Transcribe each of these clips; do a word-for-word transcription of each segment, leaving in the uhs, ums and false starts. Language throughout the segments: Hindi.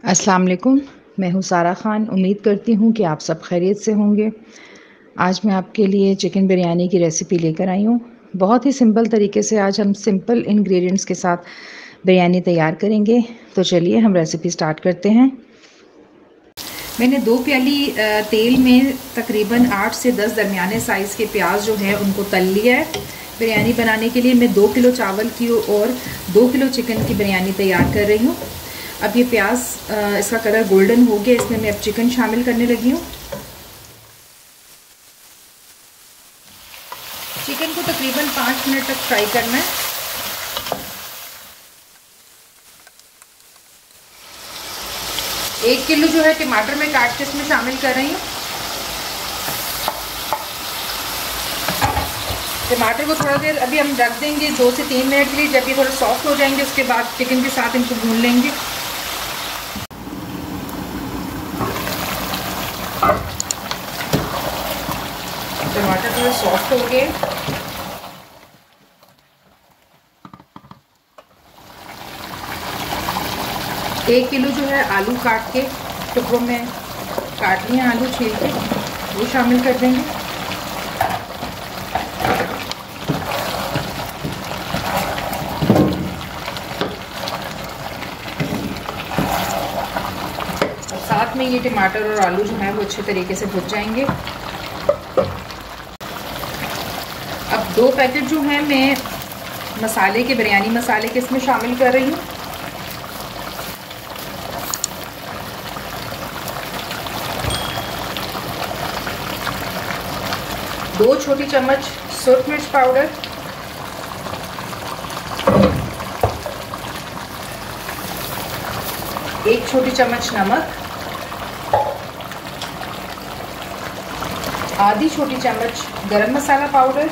अस्सलाम वालेकुम। मैं हूँ सारा ख़ान। उम्मीद करती हूँ कि आप सब खैरियत से होंगे। आज मैं आपके लिए चिकन बिरयानी की रेसिपी लेकर आई हूँ। बहुत ही सिंपल तरीके से आज हम सिंपल इंग्रेडिएंट्स के साथ बिरयानी तैयार करेंगे। तो चलिए हम रेसिपी स्टार्ट करते हैं। मैंने दो प्याली तेल में तकरीबन आठ से दस दरमियाने साइज़ के प्याज जो है उनको तल लिया है। बिरयानी बनाने के लिए मैं दो किलो चावल की और दो किलो चिकन की बिरयानी तैयार कर रही हूँ। अब ये प्याज इसका कलर गोल्डन हो गया, इसमें मैं अब चिकन शामिल करने लगी हूँ। चिकन को तकरीबन पाँच मिनट तक फ्राई करना है। एक किलो जो है टमाटर मैं काट के इसमें शामिल कर रही हूँ। टमाटर को थोड़ा देर अभी हम रख देंगे, दो से तीन मिनट के लिए। जब ये थोड़ा सॉफ्ट हो जाएंगे उसके बाद चिकन के साथ इनको भून लेंगे। टमाटर थोड़ा सॉफ्ट हो गए। एक किलो जो है आलू काट के टुकड़ों में काट लिए आलू छील के, वो शामिल कर देंगे। और साथ में ये टमाटर और आलू जो है वो अच्छे तरीके से भुन जाएंगे। अब दो पैकेट जो है मैं मसाले के, बिरयानी मसाले के इसमें शामिल कर रही हूँ। दो छोटी चम्मच सुरख मिर्च पाउडर, एक छोटी चम्मच नमक, आधी छोटी चम्मच गरम मसाला पाउडर,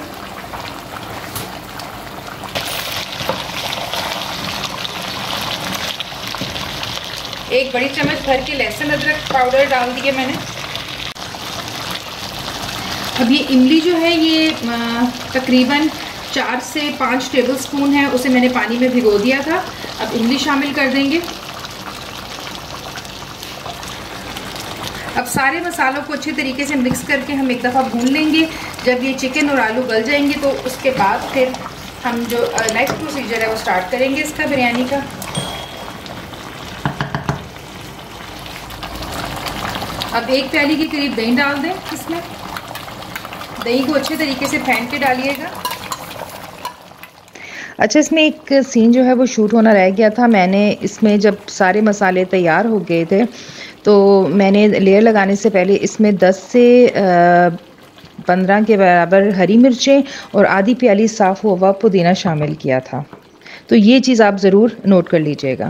एक बड़ी चम्मच भर के लहसुन अदरक पाउडर डाल दिए मैंने। अब ये इमली जो है ये तकरीबन चार से पाँच टेबलस्पून है, उसे मैंने पानी में भिगो दिया था। अब इमली शामिल कर देंगे। अब सारे मसालों को अच्छे तरीके से मिक्स करके हम एक दफ़ा भून लेंगे। जब ये चिकन और आलू गल जाएंगे तो उसके बाद फिर हम जो नेक्स्ट प्रोसीजर है वो स्टार्ट करेंगे इसका, बिरयानी का। अब एक प्याली के करीब दही डाल दें इसमें। दही को अच्छे तरीके से फेंट के डालिएगा। अच्छा, इसमें एक सीन जो है वो शूट होना रह गया था। मैंने इसमें जब सारे मसाले तैयार हो गए थे तो मैंने लेयर लगाने से पहले इसमें दस से पंद्रह के बराबर हरी मिर्चें और आधी प्याली साफ़ हुआ पुदीना शामिल किया था। तो ये चीज़ आप ज़रूर नोट कर लीजिएगा।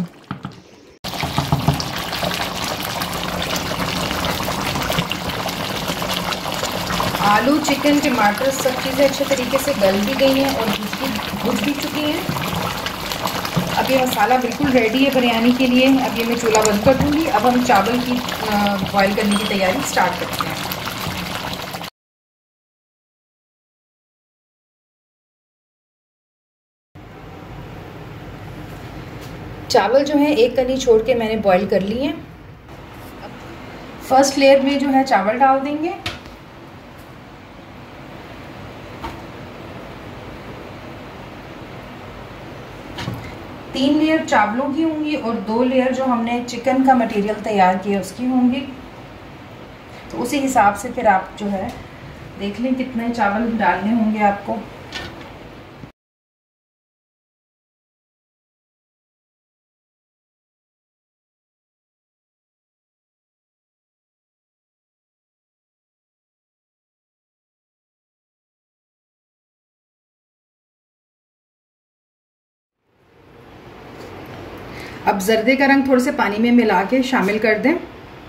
आलू, चिकन, टमाटर सब चीज़ें अच्छे तरीके से गल भी गई हैं और भुज भी चुकी हैं। अब ये मसाला बिल्कुल रेडी है बिरयानी के लिए। अब ये मैं चूल्हा बंद कर दूँगी। अब हम चावल की बॉईल करने की तैयारी स्टार्ट करते हैं। चावल जो है एक कनी छोड़ के मैंने बॉईल कर लिए हैं। फर्स्ट लेयर में जो है चावल डाल देंगे। तीन लेयर चावलों की होंगी और दो लेयर जो हमने चिकन का मटेरियल तैयार किया उसकी होंगी। तो उसी हिसाब से फिर आप जो है देख लें कितने चावल डालने होंगे आपको। अब जर्दे का रंग थोड़े से पानी में मिला के शामिल कर दें।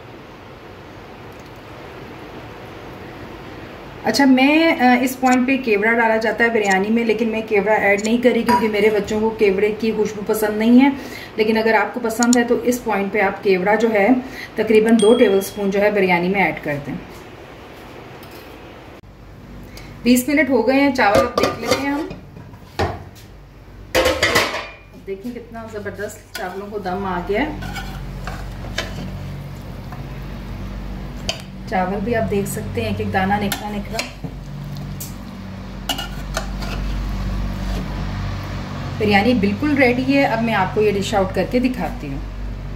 अच्छा, मैं इस पॉइंट पे केवड़ा डाला जाता है बिरयानी में, लेकिन मैं केवड़ा ऐड नहीं करी क्योंकि मेरे बच्चों को केवड़े की खुशबू पसंद नहीं है। लेकिन अगर आपको पसंद है तो इस पॉइंट पे आप केवड़ा जो है तकरीबन दो टेबलस्पून जो है बिरयानी में ऐड कर दें। बीस मिनट हो गए हैं। चावल अब देख लेते हैं हम। देखिए कितना ज़बरदस्त चावलों को दम आ गया है। चावल भी आप देख सकते हैं एक एक दाना निकला निकला। बिरयानी बिल्कुल रेडी है। अब मैं आपको ये डिश आउट करके दिखाती हूँ।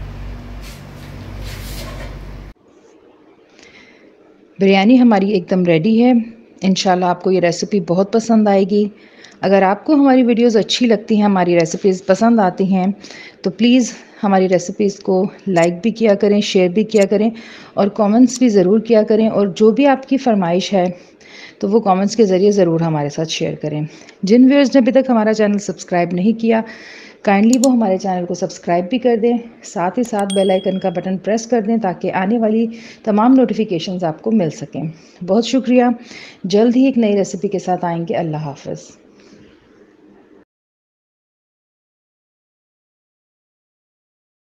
बिरयानी हमारी एकदम रेडी है। इंशाल्लाह आपको ये रेसिपी बहुत पसंद आएगी। अगर आपको हमारी वीडियोस अच्छी लगती हैं, हमारी रेसिपीज़ पसंद आती हैं, तो प्लीज़ हमारी रेसिपीज़ को लाइक भी किया करें, शेयर भी किया करें और कमेंट्स भी ज़रूर किया करें। और जो भी आपकी फरमाइश है तो वो कमेंट्स के ज़रिए ज़रूर हमारे साथ शेयर करें। जिन व्यूअर्स ने अभी तक हमारा चैनल सब्सक्राइब नहीं किया, काइंडली वो हमारे चैनल को सब्सक्राइब भी कर दें, साथ ही साथ बेल आइकन का बटन प्रेस कर दें ताकि आने वाली तमाम नोटिफिकेशंस आपको मिल सकें। बहुत शुक्रिया। जल्द ही एक नई रेसिपी के साथ आएंगे। अल्लाह हाफ़िज़।